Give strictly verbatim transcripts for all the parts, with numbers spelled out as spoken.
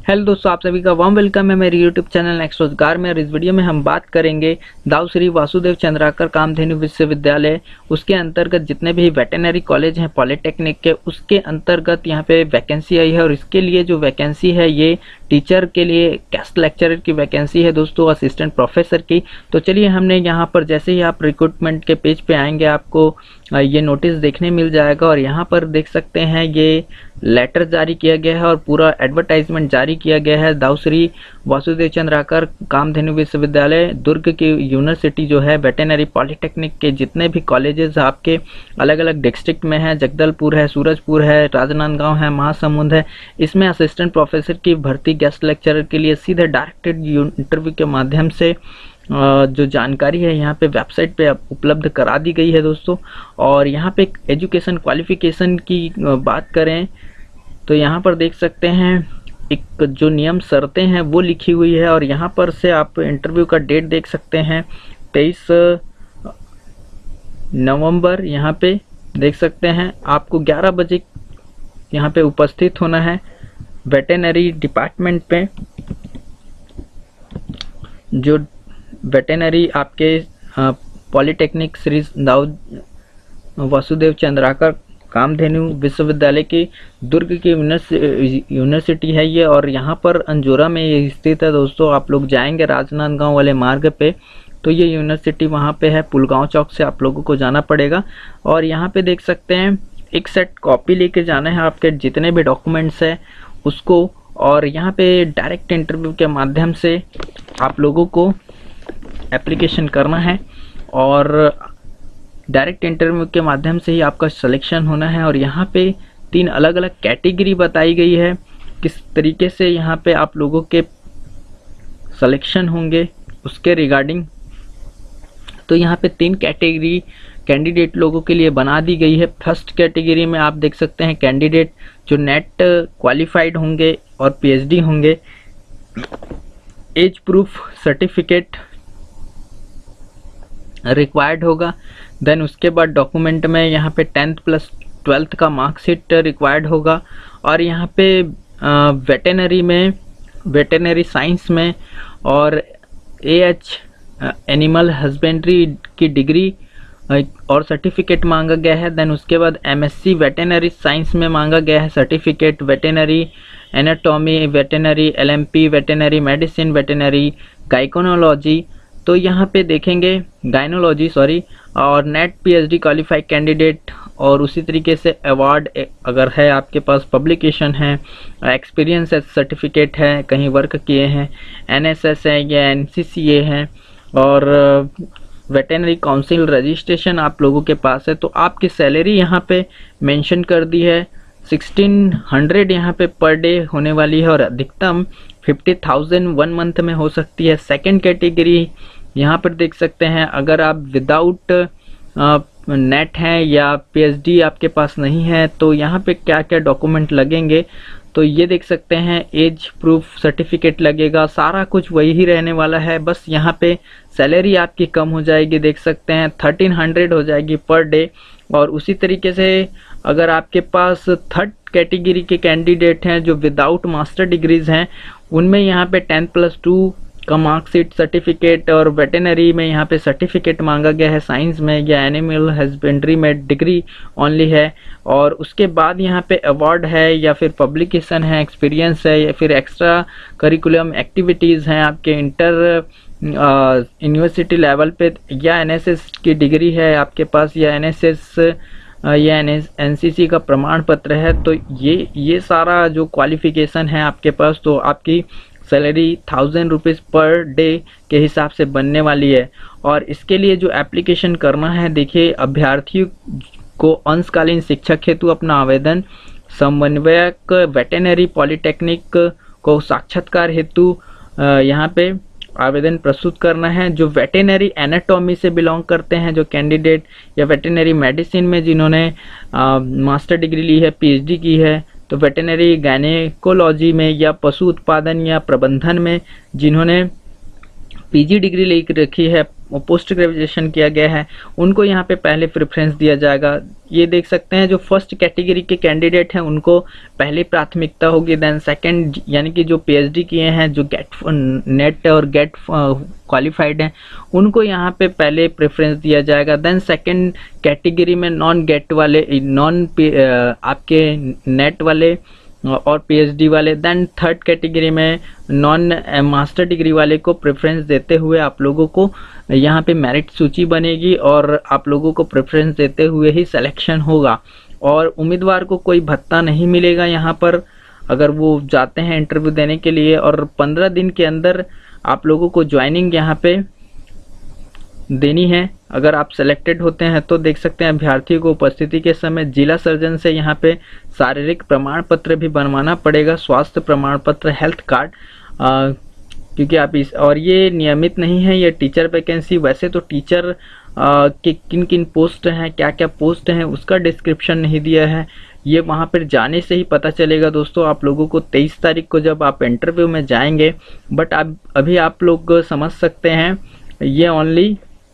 Hello दोस्तों, आप सभी का वार्म वेलकम है मेरे यूट्यूब चैनल नेक्स्ट रोजगार में। और इस वीडियो में हम बात करेंगे दाऊ श्री वासुदेव चंद्राकर कामधेनु विश्वविद्यालय, उसके अंतर्गत जितने भी वेटेनरी कॉलेज हैं पॉलिटेक्निक के, उसके अंतर्गत यहाँ पे वैकेंसी आई है। और इसके लिए जो वैकेंसी है ये टीचर के लिए गेस्ट लेक्चरर की वैकेंसी है दोस्तों, असिस्टेंट प्रोफेसर की। तो चलिए, हमने यहाँ पर जैसे ही आप रिक्रूटमेंट के पेज पे आएंगे आपको ये नोटिस देखने मिल जाएगा। और यहाँ पर देख सकते हैं ये लेटर जारी किया गया है और पूरा एडवर्टाइजमेंट जारी किया गया है। दाऊ श्री वासुदेव चंद्राकर कामधेनु विश्वविद्यालय दुर्ग की यूनिवर्सिटी जो है, वेटेनरी पॉलिटेक्निक के जितने भी कॉलेजेस आपके अलग अलग डिस्ट्रिक्ट में है, जगदलपुर है, सूरजपुर है, राजनांदगांव है, महासमुंद है, इसमें असिस्टेंट प्रोफेसर की भर्ती गेस्ट लेक्चरर के लिए सीधे डायरेक्टेड इंटरव्यू के माध्यम से जो जानकारी है यहाँ पे वेबसाइट पे उपलब्ध करा दी गई है दोस्तों। और यहाँ पे एजुकेशन क्वालिफिकेशन की बात करें तो यहाँ पर देख सकते हैं एक जो नियम शर्तें हैं वो लिखी हुई है। और यहाँ पर से आप इंटरव्यू का डेट देख सकते हैं, तेईस नवंबर यहाँ पे देख सकते हैं। आपको ग्यारह बजे यहाँ पे उपस्थित होना है वेटेनरी डिपार्टमेंट पे। जो वेटेनरी आपके पॉलिटेक्निक श्री दाऊ वासुदेव चंद्राकर कामधेनु विश्वविद्यालय की दुर्ग की यूनिवर्सिटी है ये, और यहाँ पर अंजोरा में ये स्थित है दोस्तों। आप लोग जाएंगे राजनांदगांव वाले मार्ग पे तो ये यूनिवर्सिटी वहाँ पे है, पुलगांव चौक से आप लोगों को जाना पड़ेगा। और यहाँ पे देख सकते हैं एक सेट कॉपी लेके जाना है, आपके जितने भी डॉक्यूमेंट्स है उसको। और यहाँ पे डायरेक्ट इंटरव्यू के माध्यम से आप लोगों को एप्लीकेशन करना है और डायरेक्ट इंटरव्यू के माध्यम से ही आपका सिलेक्शन होना है। और यहाँ पे तीन अलग अलग कैटेगरी बताई गई है, किस तरीके से यहाँ पे आप लोगों के सिलेक्शन होंगे उसके रिगार्डिंग। तो यहाँ पे तीन कैटेगरी कैंडिडेट लोगों के लिए बना दी गई है। फर्स्ट कैटेगरी में आप देख सकते हैं कैंडिडेट जो नेट क्वालिफाइड होंगे और पीएचडी होंगे, एज प्रूफ सर्टिफिकेट रिक्वायर्ड होगा। देन उसके बाद डॉक्यूमेंट में यहाँ पे टेंथ प्लस ट्वेल्थ का मार्कशीट रिक्वायर्ड होगा। और यहाँ पे वेटेनरी में, वेटेनरी साइंस में और एएच एनिमल हस्बेंड्री की डिग्री और सर्टिफिकेट मांगा गया है। देन उसके बाद एमएससी वेटेनरी साइंस में मांगा गया है certificate, veterinary anatomy, veterinary LMP, veterinary medicine, veterinary gynaecology. तो यहाँ पे देखेंगे गाइनोलॉजी सॉरी, और नेट पीएचडी क्वालिफाइड कैंडिडेट। और उसी तरीके से अवार्ड अगर है आपके पास, पब्लिकेशन है, एक्सपीरियंस सर्टिफिकेट है, कहीं वर्क किए हैं, एनएसएस है या एनसीसीए है, और वेटेनरी काउंसिल रजिस्ट्रेशन आप लोगों के पास है। तो आपकी सैलरी यहाँ पे मेंशन कर दी है सिक्सटीन हंड्रेड यहाँ पे पर डे होने वाली है, और अधिकतम फिफ्टी थाउजेंड वन मंथ में हो सकती है। सेकंड कैटेगरी यहाँ पर देख सकते हैं, अगर आप विदाउट नेट हैं या पीएचडी आपके पास नहीं है तो यहाँ पे क्या क्या डॉक्यूमेंट लगेंगे तो ये देख सकते हैं, एज प्रूफ सर्टिफिकेट लगेगा, सारा कुछ वही ही रहने वाला है। बस यहाँ पे सैलरी आपकी कम हो जाएगी, देख सकते हैं थर्टीन हंड्रेड हो जाएगी पर डे। और उसी तरीके से अगर आपके पास थर्ड कैटेगरी के कैंडिडेट हैं जो विदाउट मास्टर डिग्रीज हैं, उनमें यहाँ पे टेन प्लस टू का मार्कशीट सर्टिफिकेट, और वेटेनरी में यहाँ पे सर्टिफिकेट मांगा गया है, साइंस में या एनिमल हस्बेंड्री में डिग्री ओनली है। और उसके बाद यहाँ पे अवार्ड है या फिर पब्लिकेशन है, एक्सपीरियंस है या फिर एक्स्ट्रा करिकुलम एक्टिविटीज़ हैं आपके इंटर यूनिवर्सिटी लेवल पे, या एनएसएस की डिग्री है आपके पास, या एनएसएस या एनसीसी का प्रमाण पत्र है। तो ये ये सारा जो क्वालिफिकेशन है आपके पास, तो आपकी salary thousand rupees per day के हिसाब से बनने वाली है। और इसके लिए जो एप्लीकेशन करना है, देखिए, अभ्यर्थियों को अंशकालीन शिक्षक हेतु अपना आवेदन समन्वयक वेटेनरी पॉलिटेक्निक को साक्षात्कार हेतु यहाँ पे आवेदन प्रस्तुत करना है। जो वेटेनरी एनाटॉमी से बिलोंग करते हैं जो कैंडिडेट, या वेटेनरी मेडिसिन में जिन्होंने मास्टर डिग्री ली है, पीएचडी की है, तो वेटेनरी गायनेकोलॉजी में या पशु उत्पादन या प्रबंधन में जिन्होंने पीजी डिग्री ले रखी है, पोस्ट ग्रेजुएशन किया गया है, उनको यहाँ पे पहले प्रेफरेंस दिया जाएगा। ये देख सकते हैं जो फर्स्ट कैटेगरी के कैंडिडेट हैं उनको पहली प्राथमिकता होगी। देन सेकंड यानी कि जो पीएचडी किए हैं, जो गेट नेट और गेट क्वालिफाइड हैं, उनको यहाँ पे पहले प्रेफरेंस दिया जाएगा। देन सेकंड कैटेगरी में नॉन गेट वाले, नॉन आपके नेट वाले और पीएचडी वाले। देन थर्ड कैटेगरी में नॉन मास्टर डिग्री वाले को प्रेफरेंस देते हुए आप लोगों को यहाँ पे मेरिट सूची बनेगी और आप लोगों को प्रेफरेंस देते हुए ही सिलेक्शन होगा। और उम्मीदवार को कोई भत्ता नहीं मिलेगा यहाँ पर अगर वो जाते हैं इंटरव्यू देने के लिए। और पंद्रह दिन के अंदर आप लोगों को ज्वाइनिंग यहाँ पे देनी है। अगर आप सिलेक्टेड होते हैं तो देख सकते हैं अभ्यर्थियों को उपस्थिति के समय जिला सर्जन से यहाँ पे शारीरिक प्रमाण पत्र भी बनवाना पड़ेगा, स्वास्थ्य प्रमाण पत्र, हेल्थ कार्ड, आ, क्योंकि आप इस और ये नियमित नहीं है, ये टीचर वैकेंसी। वैसे तो टीचर आ, कि किन किन पोस्ट हैं, क्या क्या पोस्ट हैं, उसका डिस्क्रिप्शन नहीं दिया है, ये वहाँ पर जाने से ही पता चलेगा दोस्तों आप लोगों को तेईस तारीख को जब आप इंटरव्यू में जाएंगे। बट अब अभी आप लोग समझ सकते हैं ये ओनली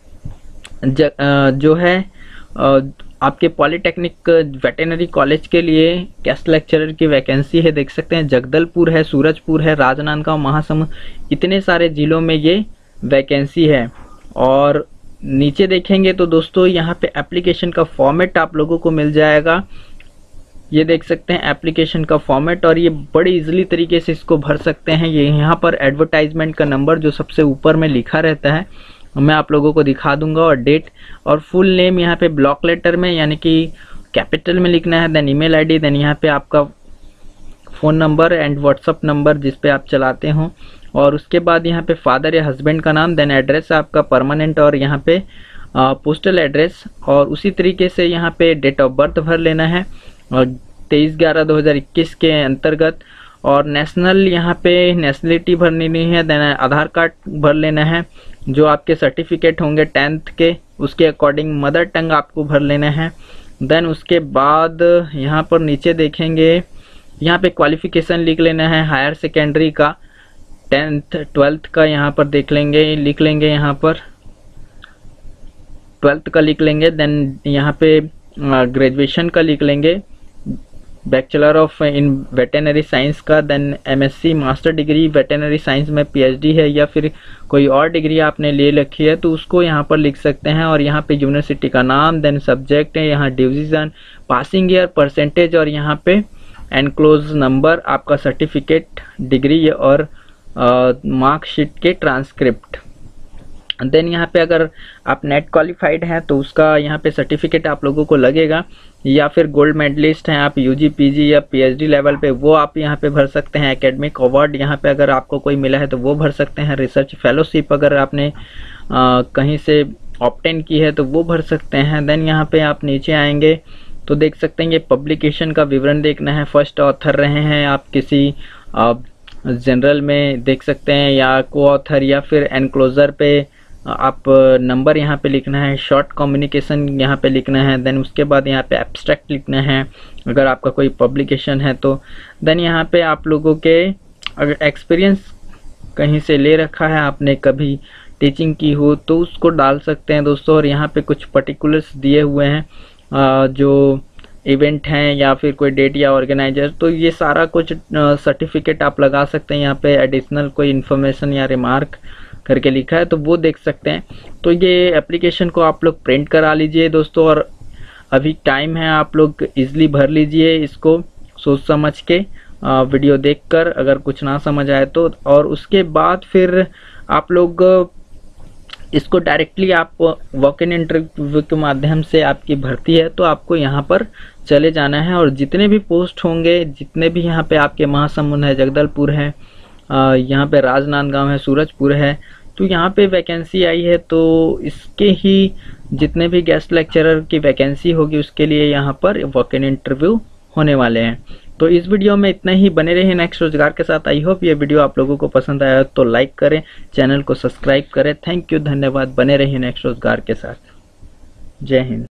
जो है आपके पॉलिटेक्निक वेटेनरी कॉलेज के लिए गेस्ट लेक्चरर की वैकेंसी है। देख सकते हैं जगदलपुर है, सूरजपुर है, राजनांदगांव, महासमुंद, इतने सारे जिलों में ये वैकेंसी है। और नीचे देखेंगे तो दोस्तों यहाँ पे एप्लीकेशन का फॉर्मेट आप लोगों को मिल जाएगा। ये देख सकते हैं एप्लीकेशन का फॉर्मेट और ये बड़ी इजीली तरीके से इसको भर सकते हैं। ये यहाँ पर एडवर्टाइजमेंट का नंबर जो सबसे ऊपर में लिखा रहता है मैं आप लोगों को दिखा दूंगा, और डेट और फुल नेम यहाँ पे ब्लॉक लेटर में यानी कि कैपिटल में लिखना है। देन ईमेल आईडी, देन यहाँ पे आपका phone number and WhatsApp number जिस पे आप चलाते हो, और उसके बाद यहाँ पे फादर या हस्बैंड का नाम, देन एड्रेस आपका परमानेंट और यहाँ पे पोस्टल एड्रेस, और उसी तरीके से यहाँ पे डेट ऑफ बर्थ भर लेना है और तेईस ग्यारह दो हज़ार इक्कीस के अंतर्गत, और नेशनल यहाँ पे नेशनलिटी भरनी नहीं है। देन आधार कार्ड भर लेना है, जो आपके सर्टिफिकेट होंगे टेंथ के उसके अकॉर्डिंग मदर टंग आपको भर लेना है। देन उसके बाद यहाँ पर नीचे देखेंगे यहाँ पे क्वालिफिकेशन लिख लेना है, हायर सेकेंडरी का, टेंथ ट्वेल्थ का यहाँ पर देख लेंगे लिख लेंगे यहाँ पर ट्वेल्थ का लिख लेंगे। देन यहाँ पे ग्रेजुएशन का लिख लेंगे, bachelor of in veterinary science का, then MSc master degree veterinary science में पीएचडी है या फिर कोई और डिग्री आपने ले रखी है तो उसको यहाँ पर लिख सकते हैं। और यहाँ पे यूनिवर्सिटी का नाम, देन सब्जेक्ट है, यहाँ डिवीजन, पासिंग ईयर, परसेंटेज, और यहाँ पे एनक्लोज नंबर, आपका सर्टिफिकेट, डिग्री और मार्कशीट के ट्रांसक्रिप्ट। देन यहाँ पे अगर आप नेट क्वालिफाइड हैं तो उसका यहाँ पे सर्टिफिकेट आप लोगों को लगेगा, या फिर गोल्ड मेडलिस्ट हैं आप यूजी पीजी या पीएचडी लेवल पे, वो आप यहाँ पे भर सकते हैं। एकेडमिक अवार्ड यहाँ पे अगर आपको कोई मिला है तो वो भर सकते हैं। रिसर्च फेलोशिप अगर आपने आ, कहीं से ऑब्टेन की है तो वो भर सकते हैं। देन यहाँ पे आप नीचे आएंगे तो देख सकते हैं ये पब्लिकेशन का विवरण देखना है, फर्स्ट ऑथर रहे हैं आप किसी जनरल में देख सकते हैं, या को ऑथर, या फिर एनक्लोजर पे आप नंबर यहाँ पे लिखना है, शॉर्ट कम्युनिकेशन यहाँ पे लिखना है। देन उसके बाद यहाँ पे एब्स्ट्रैक्ट लिखना है अगर आपका कोई पब्लिकेशन है तो। देन यहाँ पे आप लोगों के अगर एक्सपीरियंस कहीं से ले रखा है आपने, कभी टीचिंग की हो तो उसको डाल सकते हैं दोस्तों। और यहाँ पे कुछ पर्टिकुलर्स दिए हुए हैं जो इवेंट हैं या फिर कोई डेट या ऑर्गेनाइजर, तो ये सारा कुछ सर्टिफिकेट आप लगा सकते हैं। यहाँ पे एडिशनल कोई इन्फॉर्मेशन या रिमार्क करके लिखा है तो वो देख सकते हैं। तो ये एप्लीकेशन को आप लोग प्रिंट करा लीजिए दोस्तों, और अभी टाइम है, आप लोग इजीली भर लीजिए इसको सोच समझ के, वीडियो देखकर अगर कुछ ना समझ आए तो। और उसके बाद फिर आप लोग इसको डायरेक्टली आप वॉक इन इंटरव्यू के माध्यम से आपकी भर्ती है तो आपको यहाँ पर चले जाना है, और जितने भी पोस्ट होंगे, जितने भी यहाँ पे आपके महासमुंद है, जगदलपुर है, यहाँ पे राजनांदगांव है, सूरजपुर है, तो यहाँ पे वैकेंसी आई है तो इसके ही जितने भी गेस्ट लेक्चरर की वैकेंसी होगी उसके लिए यहाँ पर वॉक इन इंटरव्यू होने वाले हैं। तो इस वीडियो में इतना ही, बने रहे नेक्स्ट रोजगार के साथ। आई होप ये वीडियो आप लोगों को पसंद आया तो लाइक करें, चैनल को सब्सक्राइब करें। थैंक यू, धन्यवाद, बने रहिए नेक्स्ट रोजगार के साथ। जय हिंद।